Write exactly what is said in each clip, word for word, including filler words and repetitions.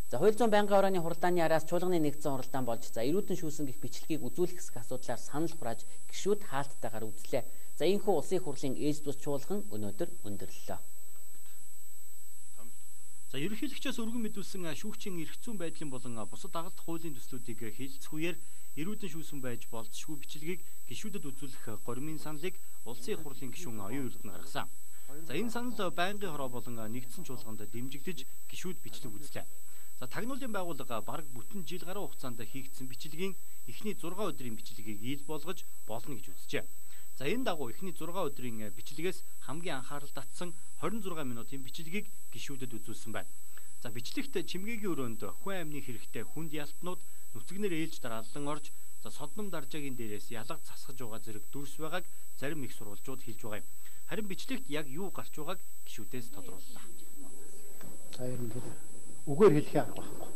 За хоёр зуун байнгын орооны хуралдааны араас чуулганы нэгдсэн хуралдаан болж за эрүүдэн шүүсэн гэх бичлэгийг үзүүлэх хэсэг асуудлаар санал хурааж гишүүд хаалттайгаар үзлээ. За энэхүү улсын хурлын ээж бус чуулган өнөөдөр өндөрлөлөө. За ерөнхийлөгчөөс өргөн мэдүүлсэн шүүгчийн эрх зүйн байдлын болон бусад дагалдах хуулийн төслүүдийг хэлэлцэх үеэр эрүүдэн шүүсэн байж болзошгүй бичлэгийг гишүүдэд үзүүлэх гормын саналыг улсын хурлын гишүүн оюун эрдэнэ гаргасан. За энэ санал байнгын хороо болон нэгдсэн чуулганд дэмжигдэж гишүүд бичлэг үзлээ. За тагнуулын байгууллага бараг бүтэн жил гаруй хугацаанд хийгдсэн бичлэгийн эхний зургаан өдрийн бичлэгийг ил болгож болно гэж үзжээ. За энэ дагуу эхний зургаан өдрийн бичлэгээс хамгийн анхаарал татсан хорин зургаан минутын бичлэгийг гишүүдэд үзүүлсэн байна. За бичлэгт чимгээгийн өрөөнд хүн амны хэрэгтэй хүнд ялтнууд нүцгнэр ээлж дараалан орж за содном даржаагийн дээрээс ялга засгаж байгаа зэрэг дүрс байгааг зарим их сурвалжууд хэлж байгаа юм. Харин бичлэгт яг юу гарч байгааг гишүүдээс тодрууллаа. За ер нь үгээр хэлэх арга байхгүй.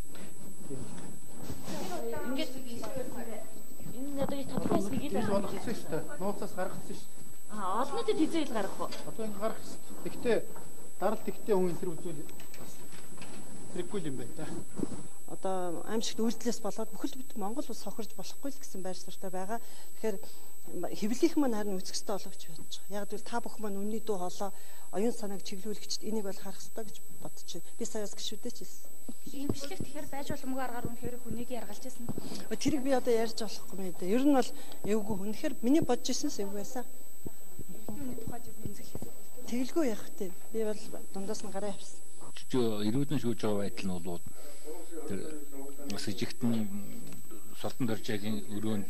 Ингээд энэ одоо их тодорхойс нэг л болгосон шүү дээ. Нууцаас гаргацсан шүү дээ. Аа, олоннуудад хизээ ил гаргах уу? Одоо ингэ гарах шүү дээ. Тэгтээ даралт ихтэй хүн тэр үзүүл хэрэггүй юм байна да. Одоо аимшигт үйлдэлээс болоод бүхэл бүтэн Монгол улс хохирж болохгүй л гэсэн байр суурьтай байгаа. Тэгэхээр хэвлэлийнх маань харин үзэх ёстой болгож байж байгаа. Яг гэвэл та бүхэн маань үнний дуу хоолой оюун санааг чиглүүлэгчд энийг бол харах ёстой гэж бодож байна. Би саяас гişүүдээ ч хэлсэн. Ийм бичлэг тэгэхээр байж боломгүй аргаар үнэхээр хүнийг яргалж байсан. Тэрийг би одоо ярьж болохгүй юм дээ. Ер нь бол эвгүй үнэхээр миний бодож ирсэнс эвгүй байсан. Юуны тухай зөв нэмзэглэсэн. Тэгэлгүй явах тийм. Би бол дундаас нь гараа явсан. Эрүүдэн шүүж байгаа байдал нь бол тэр бас ижигтэн солтон даржаагийн өрөөнд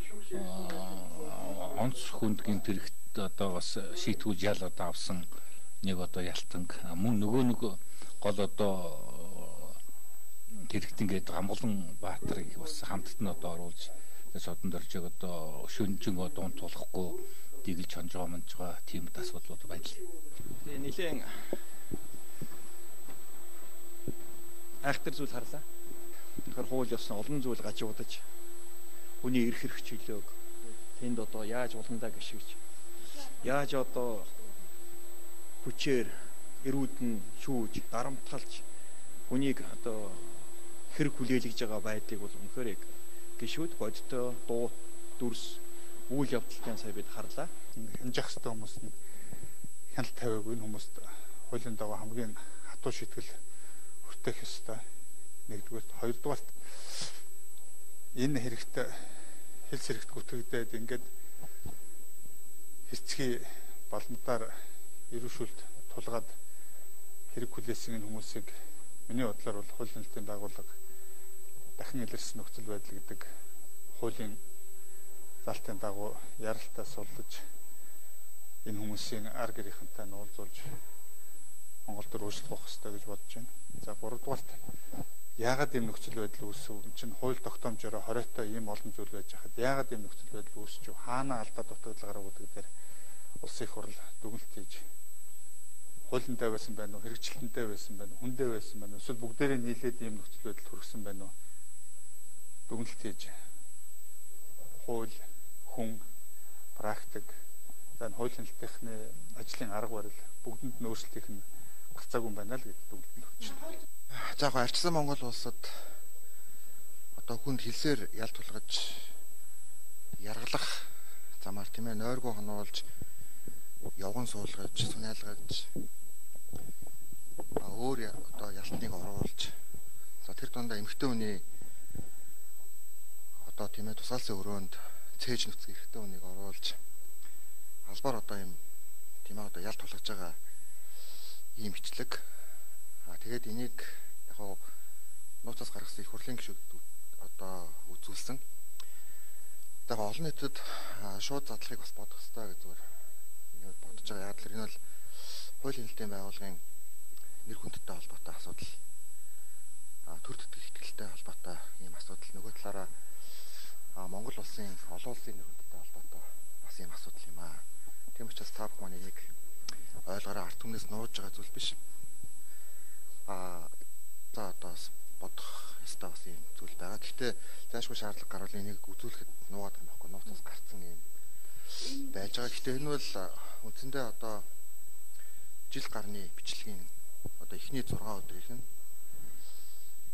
онц хүндгийн тэрэгт одоо бас шийтгүүж ял одоо авсан нэг одоо ялтанг мөн нөгөө нэг гол одоо тэрэгт ингээд гамгалан баатарыг бас хамтд нь одоо оруулж содон даржааг одоо шөнжин дуун тулахгүй дигэлж хонжоо манжгаа тийм асуудлууд байна. Тэгээ нэлээд айхтар зүйл харлаа. Тэгэхээр хууль ёсны олон зүйл гажуудаж хүний эрх хэрэг чөлөөг тэнд одоо яаж уландаа гიშгэж яаж одоо хүчээр эрүүдэн шүүж дарамтгалж хүнийг одоо хэрэг хүлээлгэж байгаа байдлыг бол үнэхээр гишүүд бодтой дуу дүрс үйл явдалтай сая бид харлаа. Хянжих хэвээр хүмүүс нь хяналт тавиагүй энэ хүмүүст хуулийн дагуу хамгийн хатуу шийтгэл хүртэх ёстой. Нэгдүгээр, хоёрдугаар энэ хэрэгтэй хэлс хэрэгт гүтгэгдээд ингээд хэцгий балнадаар ирүүшүүлт тулгаад хэрэг хүлээсэн энэ хүмүүсийг миний бодлоор бол хуулийн нэлтийн байгууллага дахин илэрсэн нөхцөл байдал гэдэг хуулийн залтын дагуу яралтаа суллаж энэ хүмүүсийн ар гэрийнхэнтэй нь уулзуулж Монгол төр өөрчлөлт авах хэрэгтэй гэж бодож байна. За гуравдугаарт яагаад ийм нөхцөл байдал үүсв? Энд чинь хууль тогтоомжоор хориотой ийм олон зүйл байж хахад яагаад ийм нөхцөл байдал үүсч вэ? Хаана алдаа дутагдал гарав гэдэг дээр улсын их хурл дүгнэлт хийж хуулиндаа байсан байна уу? Хэрэгжилтэндээ байсан байна уу? Хүндээ байсан байна уу? Эсвэл бүгдээрээ нийлээд ийм нөхцөл байдал хүргэсэн байна уу? Дүгнэлт хийж хууль, хүн, практик, за хуулийн нэлтийнхны ажлын арга барил бүгдэнд нь өөрчлөлтийг нь гарцаагүй юм байна л гэдэг дүгнэлт өгч байна. За яг альчсан Монгол улсад одоо хүнд хэлсээр ял тулгаж яргалах замаар тийм ээ нойргүй хонуулж явган суулгаж сүнэлгаж өөр одоо ялтныг оруулж за тэр дундаа эмэгтэй хүний одоо тийм ээ тусгаалсан өрөөнд цээж нүцгэн эрэгтэй хүнийг оруулж албаар одоо юм тийм ээ одоо ял тулгаж байгаа ийм бичлэг. А тэгээд энийг яг гоо нууцаас гаргасан их хурлын гишүүд одоо үзүүлсэн. Тэгээд олон нийтэд шууд задлахыг бас бодох хэрэгтэй гэж зүгээр энэ бодож байгаа. Яг л энэ бол хуулийн нэлтийн байгууллагын нэр хүндтэй холбоотой асуудал. А төр төдөл ихтгэлтэй холбоотой ийм асуудал. Нөгөө талаараа Монгол улсын олон улсын нэр хүндтэй холбоотой бас ийм асуудал юм аа. Тийм учраас та бүхэн энийг ойлгоорой, ард түмнээс нууж байгаа зүйл биш. А за одоо бодох ёстой бас юм зүйл байгаа. Гэхдээ заашгүй шаардлага гарвал энийг үзүүлэхэд нуугаад юм баггүй, нууцаас гарцсан юм байж байгаа. Гэхдээ энэ бол үндсэндээ одоо жил гарны бичлэгийн одоо эхний зургаан өдрийнх нь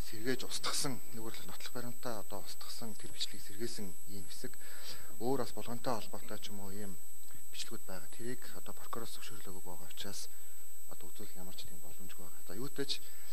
сэргээж устгасан нэгүрэл нотлох баримтаа одоо устгасан тэр бичлэгийг сэргээсэн ийм хэсэг өөр бас болгонтой холбоотой ч юм уу ийм бичлэгүүд байгаа. Тэрийг одоо прокуроос зөвшөөрлөөгүй байгаа учраас одоо үзүүлэх ямар ч тийм боломжгүй байгаа. За юутэйч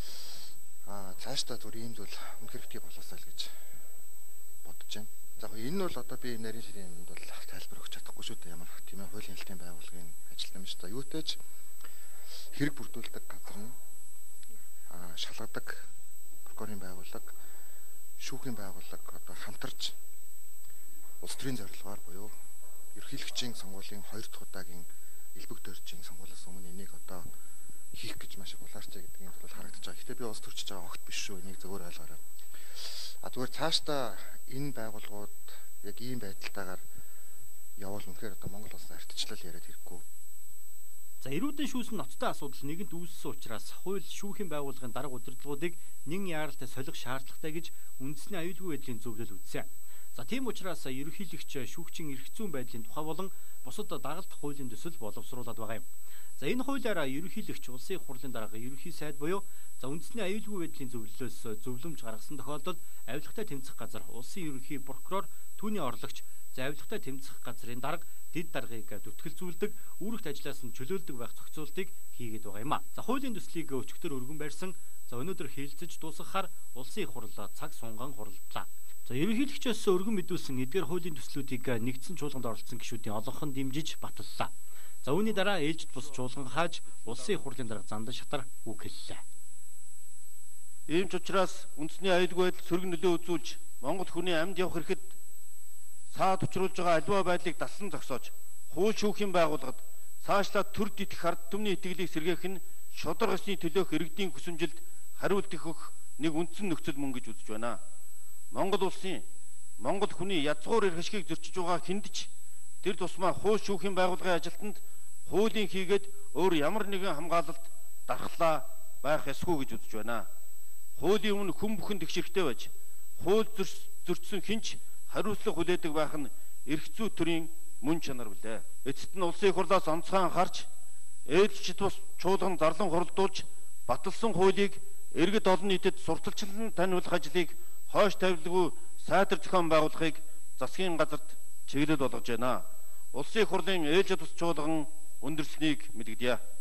аа цаашдаа түр ийм зүйл үнэхээр битгий болоосаа л гэж бодож байна. За энэ бол одоо би нарийн ширийн юмд бол тайлбар өгч чадахгүй шүү дээ. Ямар тийм ээ хуулийн хэлтийн байгууллагын ажил юм шүү дээ. Юутэйч хэрэг бүрдүүлдэг газар нь аа шалгадаг прокурорын байгууллага, шүүхийн байгууллага одоо хамтарч улс төрийн зорилгоор буюу ерөнхийлөгчийн сонгуулийн хоёр дахь удаагийн элбэг дөржийн сонгуулиас өмнө энийг одоо хийх гэж маш их улаарчаа гэдгийг бол харагдаж байгаа. Гэхдээ би улс төрчиж байгаа огт биш шүү. Энийг зөвөр ойлгоорой. А зүгээр цаашдаа энэ байгууллагууд яг ийм байдалтайгаар явбал үнэхээр одоо Монгол улс ардчлал яриад хэрэггүй. За эрүүдэн шүүсэн ноцтой асуудал нэгэнт үүссэн учраас хууль шүүхийн байгууллагын дарга удирдлагуудыг нэн яаралтай солих шаардлагатай гэж үндэсний аюулгүй байдлын зөвлөл үзсэн. За тийм учраас ерөнхийлөгч шүүгчийн эрх зүйн байдлын тухай болон бусад дагалт хуулийн төсөл боловсруулад байгаа юм. За энэ хуулиараа ерөнхийлөгч улсын их хурлын дарга ерөнхий сайд буюу за үндэсний аюулгүй байдлын зөвлөлөөс зөвлөмж гаргасан тохиолдолд авилгатай тэмцэх газар улсын ерөнхий прокурор түүний орлогч за авилгатай тэмцэх газрын дарга дэд даргыг дүтгэлзүүлдэг, үүрэгт ажиллаас нь чөлөөлдөг байх зохицуултыг хийгээд байгаа юм а. За хуулийн төслийг өчигдөр өргөн барьсан. За өнөөдөр хэлэлцэж дуусгахаар улсын их хурл цаг сунган хурлдлаа. За ерөнхийлөгчөөс өргөн мэдүүлсэн эдгээр хуулийн төслүүдийг нэгдсэн чуулганд оролцсон гишүүдийн олонхон дэмжиж баталлаа. За үүний дараа ээлжид бус чуулган хааж улсын их хурлын дарга Зандан Шатар үг хэллээ. Ийм ч учраас үндэсний аюулгүй байдал сөрөг нөлөө үзүүлж Монгол хүний амьд явах хэрэгэд саад учруулж байгаа аливаа байдлыг даслан зогсоож хууль шүүхийн байгууллагад цаашлаа төр дидэх ард түмний итгэлийг сэргээх нь шударга ёсны төлөөх иргэдийн хүсэмжилд хариулт өгөх нэг үндсэн нөхцөл мөн гэж үзэж байна. Монгол улсын Монгол хүний язгуур эрх ашигыг зөрчиж байгаа хиндэж тэр тусмаа хууль шүүхийн байгууллагын ажилтнанд хуулийн хийгээд өөр ямар нэгэн хамгаалалт дархлаа байх ёсгүй гэж үзэж байна. Хуулийн өмнө хүн бүхэн тэгшэрхтэй байж хууль зөрчсөн хинч хариуцлага хүлээдэг байх нь эрх зүй төрийн мөн чанар билээ. Эцэст нь улсын их хурлаас онцгой анхаарч ээлжид бус чуулган зарлан хуралдуулж баталсан хуулийг иргэд олон нийтэд сурталчлан таниулах ажлыг хойш тавилгүй сайтар зохион байгуулахыг засгийн газарт чиглэл болгож байна. Улсын их хурлын ээлжид бус чуулган өндөрснийг мэдгдэе.